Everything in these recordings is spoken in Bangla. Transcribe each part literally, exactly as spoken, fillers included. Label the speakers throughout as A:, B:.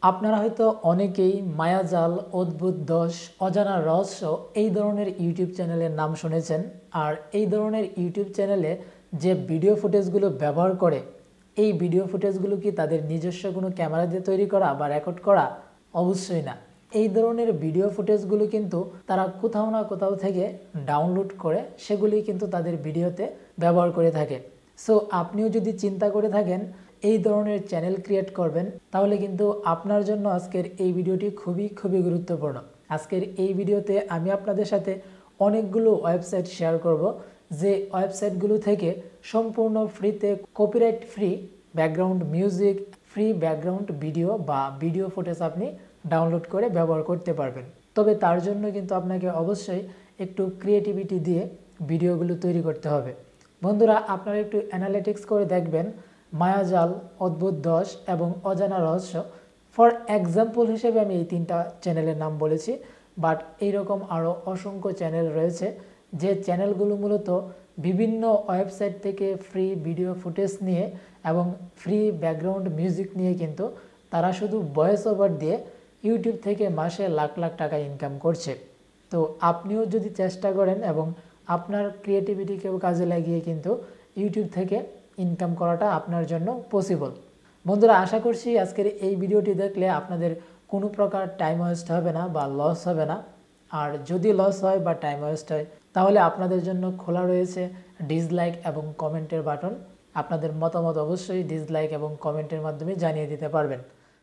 A: আপনারা হয়তো অনেকেই মায়াজাল, অদ্ভুত দশ, অজানা রহস্য এই ধরনের ইউটিউব চ্যানেলের নাম শুনেছেন। আর এই ধরনের ইউটিউব চ্যানেলে যে ভিডিও ফুটেজগুলো ব্যবহার করে, এই ভিডিও ফুটেজগুলো কি তাদের নিজস্ব কোনো ক্যামেরা দিয়ে তৈরি করা বা রেকর্ড করা? অবশ্যই না। এই ধরনের ভিডিও ফুটেজগুলো কিন্তু তারা কোথাও না কোথাও থেকে ডাউনলোড করে সেগুলি কিন্তু তাদের ভিডিওতে ব্যবহার করে থাকে। সো আপনিও যদি চিন্তা করে থাকেন এই ধরনের চ্যানেল ক্রিয়েট করবেন, তাহলে কিন্তু আপনার জন্য আজকের এই ভিডিওটি খুবই খুবই গুরুত্বপূর্ণ। আজকের এই ভিডিওতে আমি আপনাদের সাথে অনেকগুলো ওয়েবসাইট শেয়ার করব, যে ওয়েবসাইটগুলো থেকে সম্পূর্ণ ফ্রিতে copyright free background music, free background video বা ভিডিও ফুটেজ আপনি ডাউনলোড করে ব্যবহার করতে পারবেন। তবে তার জন্য কিন্তু আপনাকে অবশ্যই একটু ক্রিয়েটিভিটি দিয়ে ভিডিওগুলো তৈরি করতে হবে। বন্ধুরা, আপনারা একটু অ্যানালিটিক্স করে দেখবেন মায়াজাল, অদ্ভুত দশ এবং অজানা রহস্য। ফর এক্সাম্পল হিসেবে আমি এই তিনটা চ্যানেলের নাম বলেছি, বাট এইরকম আরও অসংখ্য চ্যানেল রয়েছে যে চ্যানেলগুলো মূলত বিভিন্ন ওয়েবসাইট থেকে ফ্রি ভিডিও ফুটেজ নিয়ে এবং ফ্রি ব্যাকগ্রাউন্ড মিউজিক নিয়ে কিন্তু তারা শুধু ভয়েস ওভার দিয়ে ইউটিউব থেকে মাসে লাখ লাখ টাকা ইনকাম করছে। তো আপনিও যদি চেষ্টা করেন এবং আপনার ক্রিয়েটিভিটিকেও কাজে লাগিয়ে কিন্তু ইউটিউব থেকে ইনকাম করাটা আপনার জন্য পসিবল। বন্ধুরা, আশা করছি আজকের এই ভিডিওটি দেখলে আপনাদের কোনো প্রকার টাইম ওয়েস্ট হবে না বা লস হবে না। আর যদি লস হয় বা টাইম ওয়েস্ট হয়, তাহলে আপনাদের জন্য খোলা রয়েছে ডিসলাইক এবং কমেন্টের বাটন। আপনাদের মতামত অবশ্যই ডিসলাইক এবং কমেন্টের মাধ্যমে জানিয়ে দিতে পারবেন।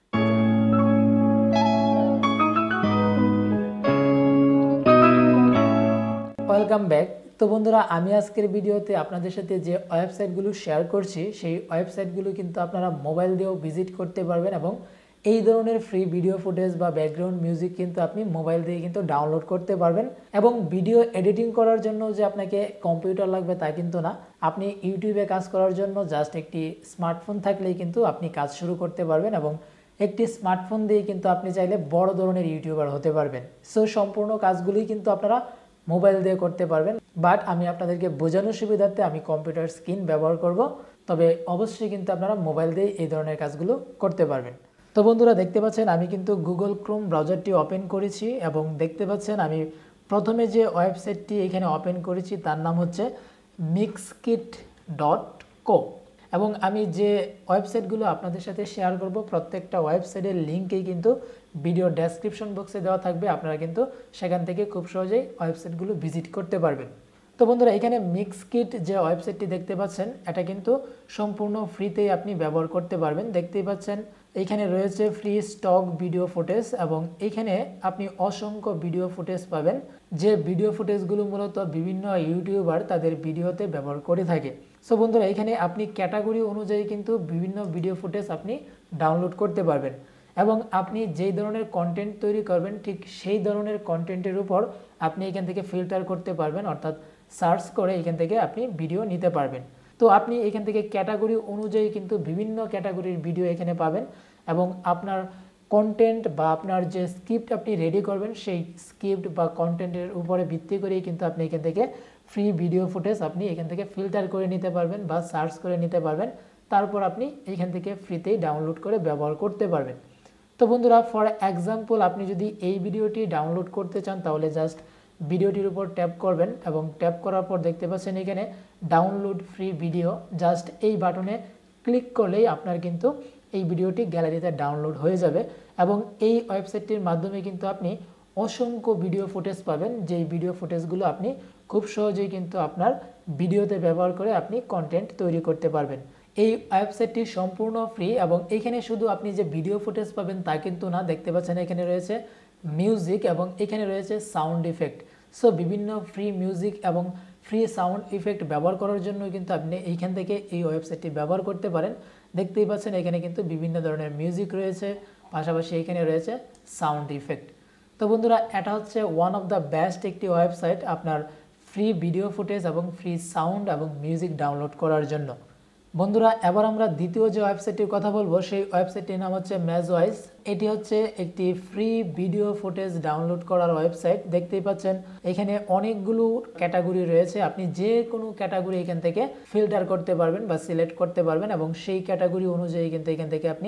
A: Welcome back. তো বন্ধুরা, আমি আজকের ভিডিওতে আপনাদের সাথে যে ওয়েবসাইটগুলো শেয়ার করছি, সেই ওয়েবসাইটগুলো কিন্তু আপনারা মোবাইল দিয়েও ভিজিট করতে পারবেন এবং এই ধরনের ফ্রি ভিডিও ফুটেজ বা ব্যাকগ্রাউন্ড মিউজিক কিন্তু আপনি মোবাইল দিয়ে কিন্তু ডাউনলোড করতে পারবেন। এবং ভিডিও এডিটিং করার জন্য যে আপনাকে কম্পিউটার লাগবে তা কিন্তু না। আপনি ইউটিউবে কাজ করার জন্য জাস্ট একটি স্মার্টফোন থাকলেই কিন্তু আপনি কাজ শুরু করতে পারবেন এবং একটি স্মার্টফোন দিয়ে কিন্তু আপনি চাইলে বড় ধরনের ইউটিউবার হতে পারবেন। সো সম্পূর্ণ কাজগুলোই কিন্তু আপনারা মোবাইল দিয়ে করতে পারবেন। বাট আমি আপনাদেরকে বোঝানোর সুবিধার্থে আমি কম্পিউটার স্ক্রিন ব্যবহার করব, তবে অবশ্যই কিন্তু আপনারা মোবাইল দিয়ে এই ধরনের কাজগুলো করতে পারবেন। তো বন্ধুরা, দেখতে পাচ্ছেন আমি কিন্তু গুগল ক্রোম ব্রাউজারটি ওপেন করেছি এবং দেখতে পাচ্ছেন আমি প্রথমে যে ওয়েবসাইটটি এখানে ওপেন করেছি তার নাম হচ্ছে মিক্সকিট ডট কো। এবং আমি যে ওয়েবসাইটগুলো আপনাদের সাথে শেয়ার করব, প্রত্যেকটা ওয়েবসাইটের লিঙ্কেই কিন্তু ভিডিও ডেসক্রিপশন বক্সে দেওয়া থাকবে। আপনারা কিন্তু সেখান থেকে খুব সহজেই ওয়েবসাইটগুলো ভিজিট করতে পারবেন। তো বন্ধুরা, এখানে মিক্সকিট যে ওয়েবসাইটটি দেখতে পাচ্ছেন, এটা কিন্তু সম্পূর্ণ ফ্রিতেই আপনি ব্যবহার করতে পারবেন। দেখতেই পাচ্ছেন এইখানে রয়েছে ফ্রি স্টক ভিডিও ফুটেজ এবং এইখানে আপনি অসংখ্য ভিডিও ফুটেজ পাবেন, যে ভিডিও ফুটেজগুলো মূলত বিভিন্ন ইউটিউবার তাদের ভিডিওতে ব্যবহার করে থাকে। সো বন্ধুরা, এখানে আপনি ক্যাটাগরি অনুযায়ী কিন্তু বিভিন্ন ভিডিও ফুটেজ আপনি ডাউনলোড করতে পারবেন এবং আপনি যেই ধরনের কন্টেন্ট তৈরি করবেন ঠিক সেই ধরনের কন্টেন্টের উপর আপনি এখান থেকে ফিল্টার করতে পারবেন, অর্থাৎ সার্চ করে এখান থেকে আপনি ভিডিও নিতে পারবেন। তো আপনি এখান থেকে ক্যাটাগরি অনুযায়ী কিন্তু বিভিন্ন ক্যাটাগরির ভিডিও এখানে পাবেন এবং আপনার কন্টেন্ট বা আপনার যে স্ক্রিপ্ট আপনি রেডি করবেন, সেই স্ক্রিপ্ট বা কন্টেন্টের উপরে ভিত্তি করেই কিন্তু আপনি এখান থেকে ফ্রি ভিডিও ফুটেজ আপনি এখান থেকে ফিল্টার করে নিতে পারবেন বা সার্চ করে নিতে পারবেন। তারপর আপনি এখান থেকে ফ্রিতেই ডাউনলোড করে ব্যবহার করতে পারবেন। তো বন্ধুরা, ফর এক্সাম্পল আপনি যদি এই ভিডিওটি ডাউনলোড করতে চান, তাহলে জাস্ট ভিডিওটির উপর ট্যাপ করবেন এবং ট্যাপ করার পর দেখতে পাচ্ছেন এখানে ডাউনলোড ফ্রি ভিডিও। জাস্ট এই বাটনে ক্লিক করলেই আপনার কিন্তু এই ভিডিওটি গ্যালারিতে ডাউনলোড হয়ে যাবে এবং এই ওয়েবসাইটটির মাধ্যমে কিন্তু আপনি অসংখ্য ভিডিও ফুটেজ পাবেন, যেই ভিডিও ফুটেজগুলো আপনি খুব সহজেই কিন্তু আপনার ভিডিওতে ব্যবহার করে আপনি কন্টেন্ট তৈরি করতে পারবেন। এই ওয়েবসাইটটি সম্পূর্ণ ফ্রি এবং এখানে শুধু আপনি যে ভিডিও ফুটেজ পাবেন তা কিন্তু না। দেখতে পাচ্ছেন এখানে রয়েছে মিউজিক এবং এখানে রয়েছে সাউন্ড ইফেক্ট। সো বিভিন্ন ফ্রি মিউজিক এবং ফ্রি সাউন্ড ইফেক্ট ব্যবহার করার জন্য কিন্তু আপনি এইখান থেকে এই ওয়েবসাইটটি ব্যবহার করতে পারেন। দেখতেই পাচ্ছেন এখানে কিন্তু বিভিন্ন ধরনের মিউজিক রয়েছে, পাশাপাশি এখানে রয়েছে সাউন্ড ইফেক্ট। তো বন্ধুরা, এটা হচ্ছে ওয়ান অফ দ্য বেস্ট একটি ওয়েবসাইট আপনার ফ্রি ভিডিও ফুটেজ এবং ফ্রি সাউন্ড এবং মিউজিক ডাউনলোড করার জন্য। বন্ধুরা, এবার আমরা দ্বিতীয় যে ওয়েবসাইটটির কথা বলবো, সেই ওয়েবসাইটটির নাম হচ্ছে ম্যাজওয়াইজ। এটি হচ্ছে একটি ফ্রি ভিডিও ফুটেজ ডাউনলোড করার ওয়েবসাইট। দেখতেই পাচ্ছেন এখানে অনেকগুলো ক্যাটাগরি রয়েছে, আপনি যে কোনো ক্যাটাগরি এখান থেকে ফিল্টার করতে পারবেন বা সিলেক্ট করতে পারবেন এবং সেই ক্যাটাগরি অনুযায়ী কিন্তু এখান থেকে আপনি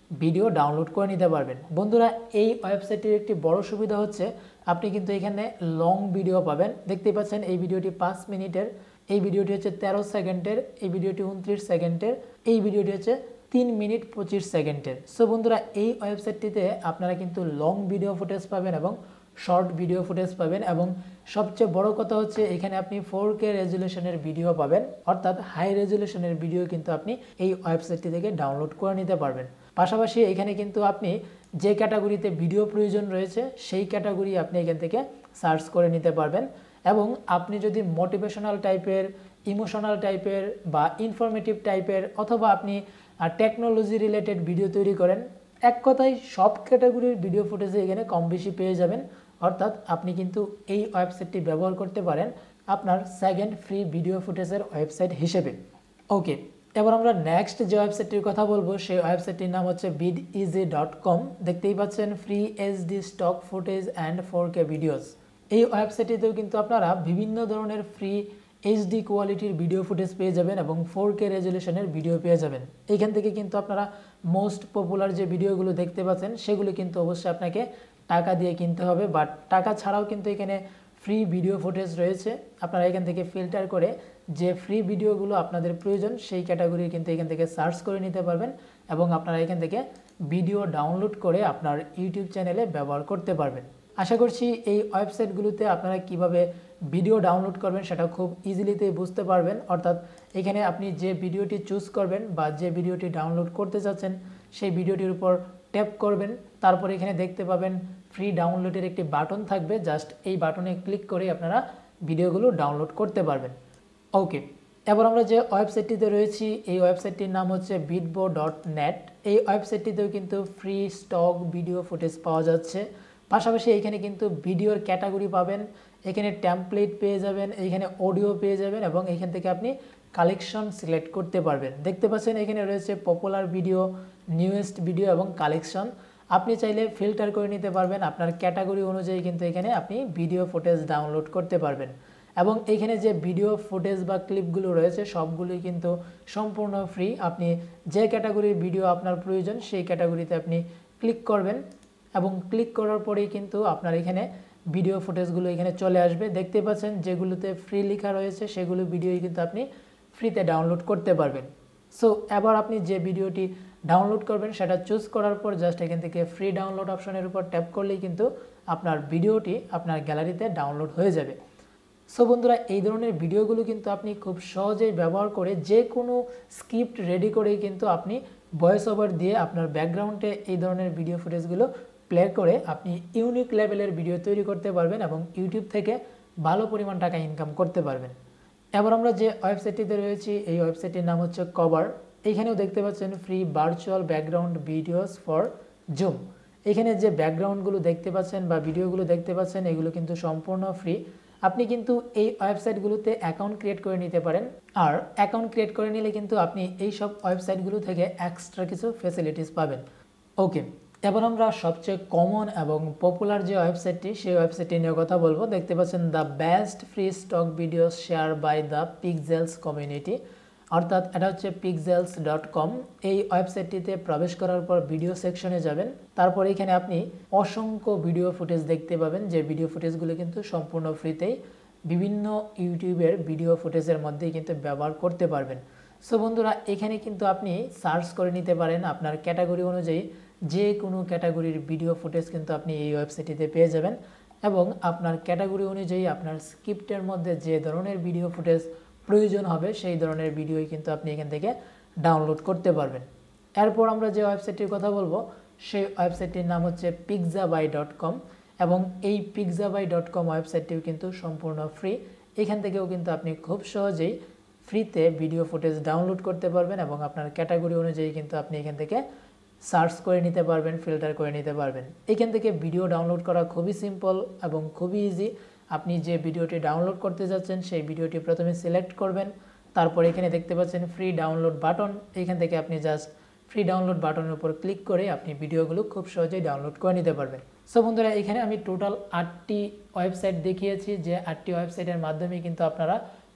A: ভিডিও ডাউনলোড করে নিতে পারবেন। বন্ধুরা এই ওয়েবসাইটটির একটি বড় সুবিধা হচ্ছে আপনি কিন্তু এখানে লং ভিডিও পাবেন। দেখতেই পাচ্ছেন এই ভিডিওটি পাঁচ মিনিটের, এই ভিডিওটি হচ্ছে তেরো সেকেন্ডের, এই ভিডিওটি উনত্রিশ সেকেন্ডের, এই ভিডিওটি হচ্ছে তিন মিনিট পঁচিশ সেকেন্ডের। সো বন্ধুরা এই ওয়েবসাইটটিতে আপনারা কিন্তু লং ভিডিও ফুটেজ পাবেন এবং শর্ট ভিডিও ফুটেজ পাবেন, এবং সবচেয়ে বড় কথা হচ্ছে এখানে আপনি ফোর কে রেজুলেশনের ভিডিও পাবেন, অর্থাৎ হাই রেজুলেশনের ভিডিও কিন্তু আপনি এই ওয়েবসাইটটি থেকে ডাউনলোড করে নিতে পারবেন। পাশাপাশি এখানে কিন্তু আপনি যে ক্যাটাগরিতে ভিডিও প্রয়োজন রয়েছে সেই ক্যাটাগরি আপনি এখান থেকে সার্চ করে নিতে পারবেন, এবং আপনি যদি মোটিভেশনাল টাইপের, ইমোশনাল টাইপের বা ইনফরমেটিভ টাইপের অথবা আপনি টেকনোলজি রিলেটেড ভিডিও তৈরি করেন, এক কথায় সব ক্যাটাগরির ভিডিও ফুটেজে এখানে কম বেশি পেয়ে যাবেন। অর্থাৎ আপনি কিন্তু এই ওয়েবসাইটটি ব্যবহার করতে পারেন আপনার সেকেন্ড ফ্রি ভিডিও ফুটেজের ওয়েবসাইট হিসেবে। ওকে, এবার আমরা নেক্সট যে ওয়েবসাইটটির কথা বলবো সেই ওয়েবসাইটটির নাম হচ্ছে বিড ইজি ডট কম। দেখতেই পাচ্ছেন free HD stock footage and four K videos. এই ওয়েবসাইটটিতেও কিন্তু আপনারা বিভিন্ন ধরনের ফ্রি এইচডি কোয়ালিটির ভিডিও ফুটেজ পেয়ে যাবেন এবং ফোর কে রেজুলেশনের ভিডিও পেয়ে যাবেন। এইখান থেকে কিন্তু আপনারা মোস্ট পপুলার যে ভিডিওগুলো দেখতে পাচ্ছেন সেগুলো কিন্তু অবশ্যই আপনাকে টাকা দিয়ে কিনতে হবে, বাট টাকা ছাড়াও কিন্তু এখানে ফ্রি ভিডিও ফুটেজ রয়েছে। আপনারা এখান থেকে ফিল্টার করে যে ফ্রি ভিডিওগুলো আপনাদের প্রয়োজন সেই ক্যাটাগরি কিন্তু এখান থেকে সার্চ করে নিতে পারবেন, এবং আপনারা এখান থেকে ভিডিও ডাউনলোড করে আপনার ইউটিউব চ্যানেলে ব্যবহার করতে পারবেন। আশা করছি এই ওয়েবসাইটগুলোতে আপনারা কিভাবে ভিডিও ডাউনলোড করবেন সেটা খুব ইজিলিতে বুঝতে পারবেন। অর্থাৎ এখানে আপনি যে ভিডিওটি চুজ করবেন বা যে ভিডিওটি ডাউনলোড করতে চাচ্ছেন সেই ভিডিওটির উপর ট্যাপ করবেন, তারপর এখানে দেখতে পাবেন ফ্রি ডাউনলোডের একটি বাটন থাকবে, জাস্ট এই বাটনে ক্লিক করে আপনারা ভিডিওগুলো ডাউনলোড করতে পারবেন। ওকে, এবার আমরা যে ওয়েবসাইটটিতে রয়েছি এই ওয়েবসাইটটির নাম হচ্ছে বিটবো ডট নেট। এই ওয়েবসাইটটিতেও কিন্তু ফ্রি স্টক ভিডিও ফুটেজ পাওয়া যাচ্ছে। পাশাপাশি এখানে কিন্তু ভিডিওর ক্যাটাগরি পাবেন, এখানে টেমপ্লেট পেয়ে যাবেন, এখানে অডিও পেয়ে যাবেন, এবং এখান থেকে আপনি কালেকশন সিলেক্ট করতে পারবেন। দেখতে পাচ্ছেন এখানে রয়েছে পপুলার ভিডিও, নিউয়েস্ট ভিডিও এবং কালেকশন। আপনি চাইলে ফিল্টার করে নিতে পারবেন আপনার ক্যাটাগরি অনুযায়ী, কিন্তু এখানে আপনি ভিডিও ফুটেজ ডাউনলোড করতে পারবেন। এবং এখানে যে ভিডিও ফুটেজ বা ক্লিপগুলো রয়েছে সবগুলোই কিন্তু সম্পূর্ণ ফ্রি। আপনি যে ক্যাটাগরির ভিডিও আপনার প্রয়োজন সেই ক্যাটাগরিতে আপনি ক্লিক করবেন, এবং ক্লিক করার পরেই কিন্তু আপনার এখানে ভিডিও ফুটেজগুলো এখানে চলে আসবে। দেখতে পাচ্ছেন যেগুলোতে ফ্রি লেখা রয়েছে সেগুলো ভিডিওই কিন্তু আপনি ফ্রিতে ডাউনলোড করতে পারবেন। সো এবার আপনি যে ভিডিওটি ডাউনলোড করবেন সেটা চুজ করার পর জাস্ট এখান থেকে ফ্রি ডাউনলোড অপশনের উপর ট্যাপ করলেই কিন্তু আপনার ভিডিওটি আপনার গ্যালারিতে ডাউনলোড হয়ে যাবে। সো বন্ধুরা এই ধরনের ভিডিওগুলো কিন্তু আপনি খুব সহজেই ব্যবহার করে যে কোনো স্ক্রিপ্ট রেডি করেই কিন্তু আপনি ভয়েস ওভার দিয়ে আপনার ব্যাকগ্রাউন্ডে এই ধরনের ভিডিও ফুটেজগুলো প্লে করে আপনি ইউনিক লেভেলের ভিডিও তৈরি করতে পারবেন এবং ইউটিউব থেকে ভালো পরিমাণ টাকা ইনকাম করতে পারবেন। এবার আমরা যে ওয়েবসাইটটিতে রয়েছি এই ওয়েবসাইটটির নাম হচ্ছে কভার। এইখানেও দেখতে পাচ্ছেন free virtual background videos for Zoom. এখানে যে ব্যাকগ্রাউন্ডগুলো দেখতে পাচ্ছেন বা ভিডিওগুলো দেখতে পাচ্ছেন এগুলো কিন্তু সম্পূর্ণ ফ্রি। আপনি কিন্তু এই ওয়েবসাইটগুলোতে অ্যাকাউন্ট ক্রিয়েট করে নিতে পারেন, আর অ্যাকাউন্ট ক্রিয়েট করে নিলে কিন্তু আপনি এই সব ওয়েবসাইটগুলো থেকে এক্সট্রা কিছু ফ্যাসিলিটিস পাবেন। ওকে, এবার আমরা সবচেয়ে কমন এবং পপুলার যে ওয়েবসাইটটি সেই ওয়েবসাইটটি নিয়ে কথা বলবো। দেখতে পাচ্ছেন the best free stock videos share by the Pexels community, অর্থাৎ এটা হচ্ছে পিক্সেলস ডট কম। এই ওয়েবসাইটটিতে প্রবেশ করার পর ভিডিও সেকশনে যাবেন, তারপর এখানে আপনি অসংখ্য ভিডিও ফুটেজ দেখতে পাবেন যে ভিডিও ফুটেজগুলো কিন্তু সম্পূর্ণ ফ্রিতেই বিভিন্ন ইউটিউবের ভিডিও ফুটেজের মধ্যেই কিন্তু ব্যবহার করতে পারবেন। সো বন্ধুরা এখানে কিন্তু আপনি সার্চ করে নিতে পারেন আপনার ক্যাটাগরি অনুযায়ী, যে কোনো ক্যাটাগরির ভিডিও ফুটেজ কিন্তু আপনি এই ওয়েবসাইটটিতে পেয়ে যাবেন, এবং আপনার ক্যাটাগরি অনুযায়ী আপনার স্ক্রিপ্টের মধ্যে যে ধরনের ভিডিও ফুটেজ প্রয়োজন হবে সেই ধরনের ভিডিওই কিন্তু আপনি এখান থেকে ডাউনলোড করতে পারবেন। এরপর আমরা যে ওয়েবসাইটটির কথা বলবো সেই ওয়েবসাইটটির নাম হচ্ছে পিক্সাবাই ডট কম, এবং এই পিক্সাবাই ডট কম ওয়েবসাইটটিও কিন্তু সম্পূর্ণ ফ্রি। এখান থেকেও কিন্তু আপনি খুব সহজেই ফ্রিতে ভিডিও ফুটেজ ডাউনলোড করতে পারবেন, এবং আপনার ক্যাটাগরি অনুযায়ী কিন্তু আপনি এখান থেকে সার্চ করে নিতে পারবেন, ফিল্টার করে নিতে পারবেন। এখান থেকে ভিডিও ডাউনলোড করা খুবই সিম্পল এবং খুবই ইজি। আপনি যে ভিডিওটি ডাউনলোড করতে যাচ্ছেন সেই ভিডিওটি প্রথমে সিলেক্ট করবেন, তারপর এখানে দেখতে পাচ্ছেন ফ্রি ডাউনলোড বাটন, এখান থেকে আপনি জাস্ট ফ্রি ডাউনলোড বাটনের উপর ক্লিক করে আপনি ভিডিওগুলো খুব সহজেই ডাউনলোড করে নিতে পারবেন। সো বন্ধুরা এখানে আমি টোটাল আটটি ওয়েবসাইট দেখিয়েছি, যে আটটি ওয়েবসাইটের মাধ্যমে কিন্তু আপনারা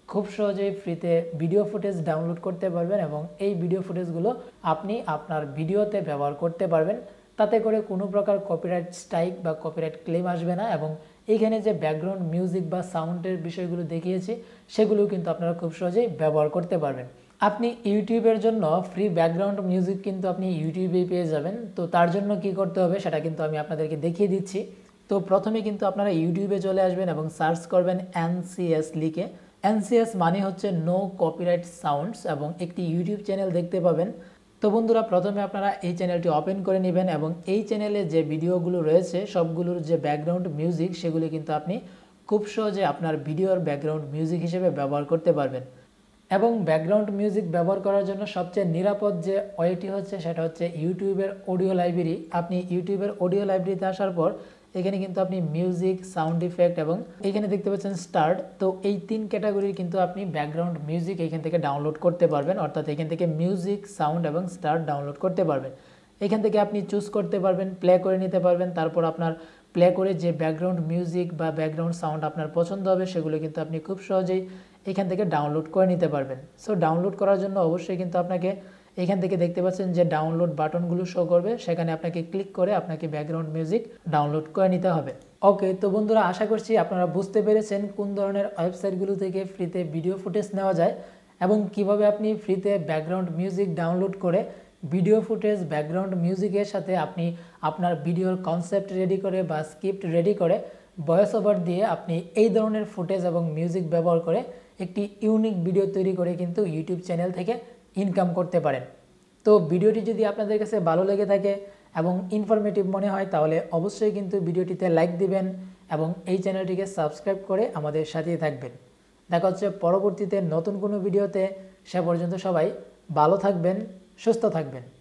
A: খুব সহজেই ফ্রিতে ভিডিও ফুটেজ ডাউনলোড করতে পারবেন এবং এই ভিডিও ফুটেজগুলো আপনি আপনার ভিডিওতে ব্যবহার করতে পারবেন। তাতে করে কোনো প্রকার কপিরাইট স্ট্রাইক বা কপিরাইট ক্লেম আসবে না এবং এইখানে যে ব্যাকগ্রাউন্ড মিউজিক বা সাউন্ডের বিষয়গুলো দেখিয়েছি সেগুলো কিন্তু আপনারা খুব সহজেই ব্যবহার করতে পারবেন। আপনি ইউটিউবের জন্য ফ্রি ব্যাকগ্রাউন্ড মিউজিক কিন্তু আপনি ইউটিউবেই পেয়ে যাবেন। তো তার জন্য কি করতে হবে সেটা কিন্তু আমি আপনাদেরকে দেখিয়ে দিচ্ছি। তো প্রথমে কিন্তু আপনারা ইউটিউবে চলে আসবেন এবং সার্চ করবেন এনসিএস লিখে। এনসিএস মানে হচ্ছে নো কপিরাইট সাউন্ডস এবং একটি ইউটিউব চ্যানেল দেখতে পাবেন। তো বন্ধুরা প্রথমে আপনারা এই চ্যানেলটি ওপেন করে নেবেন এবং এই চ্যানেলে যে ভিডিওগুলো রয়েছে সবগুলোর যে ব্যাকগ্রাউন্ড মিউজিক সেগুলি কিন্তু আপনি খুব সহজে আপনার ভিডিওর ব্যাকগ্রাউন্ড মিউজিক হিসেবে ব্যবহার করতে পারবেন। এবং ব্যাকগ্রাউন্ড মিউজিক ব্যবহার করার জন্য সবচেয়ে নিরাপদ যে ওয়েটি হচ্ছে সেটা হচ্ছে ইউটিউবের অডিও লাইব্রেরি। আপনি ইউটিউবের অডিও লাইব্রেরিতে আসার পর এখানে কিন্তু আপনি মিউজিক, সাউন্ড ইফেক্ট এবং এখানে দেখতে পাচ্ছেন স্টার্ট। তো এই তিন ক্যাটাগরির কিন্তু আপনি ব্যাকগ্রাউন্ড মিউজিক এখান থেকে ডাউনলোড করতে পারবেন, অর্থাৎ এখান থেকে মিউজিক, সাউন্ড এবং স্টার্ট ডাউনলোড করতে পারবেন। এখান থেকে আপনি চুজ করতে পারবেন, প্লে করে নিতে পারবেন। তারপর আপনার প্লে করে যে ব্যাকগ্রাউন্ড মিউজিক বা ব্যাকগ্রাউন্ড সাউন্ড আপনার পছন্দ হবে সেগুলো কিন্তু আপনি খুব সহজেই এখান থেকে ডাউনলোড করে নিতে পারবেন। সো ডাউনলোড করার জন্য অবশ্যই কিন্তু আপনাকে এখান থেকে দেখতে পাচ্ছেন যে ডাউনলোড বাটনগুলো শো করবে, সেখানে আপনাকে ক্লিক করে আপনাকে ব্যাকগ্রাউন্ড মিউজিক ডাউনলোড করে নিতে হবে। ওকে, তো বন্ধুরা আশা করছি আপনারা বুঝতে পেরেছেন কোন ধরনের ওয়েবসাইটগুলো থেকে ফ্রিতে ভিডিও ফুটেজ নেওয়া যায় এবং কিভাবে আপনি ফ্রিতে ব্যাকগ্রাউন্ড মিউজিক ডাউনলোড করে ভিডিও ফুটেজ ব্যাকগ্রাউন্ড মিউজিকের সাথে আপনি আপনার ভিডিওর কনসেপ্ট রেডি করে বা স্ক্রিপ্ট রেডি করে ভয়েস ওভার দিয়ে আপনি এই ধরনের ফুটেজ এবং মিউজিক ব্যবহার করে একটি ইউনিক ভিডিও তৈরি করে কিন্তু ইউটিউব চ্যানেল থেকে ইনকাম করতে পারেন। তো ভিডিওটি যদি আপনাদের কাছে ভালো লেগে থাকে এবং ইনফরমেটিভ মনে হয় তাহলে অবশ্যই কিন্তু ভিডিওটিতে লাইক দিবেন এবং এই চ্যানেলটিকে সাবস্ক্রাইব করে আমাদের সাথেই থাকবেন। দেখা হচ্ছে পরবর্তীতে নতুন কোনো ভিডিওতে। সে পর্যন্ত সবাই ভালো থাকবেন, সুস্থ থাকবেন।